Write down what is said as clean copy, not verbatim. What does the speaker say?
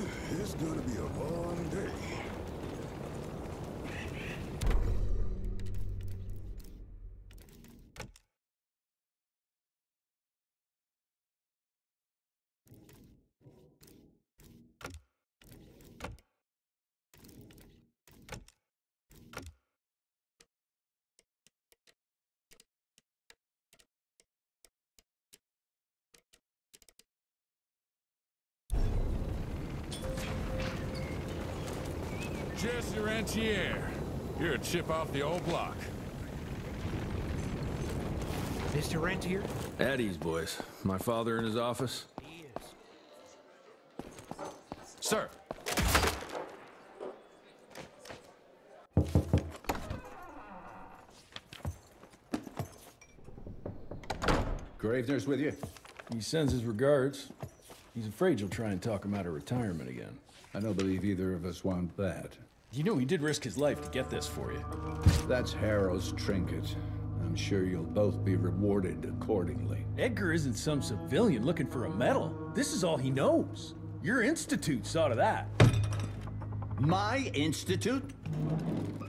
It's gonna be a long day. Jesse Rentier. You're a chip off the old block. Mr. Rentier? At ease, boys. My father in his office? He is. Sir. Gravener's with you? He sends his regards. He's afraid you'll try and talk him out of retirement again. I don't believe either of us want that. You know he did risk his life to get this for you. That's Harrow's trinket. I'm sure you'll both be rewarded accordingly. Edgar isn't some civilian looking for a medal. This is all he knows. Your institute saw to that. My institute?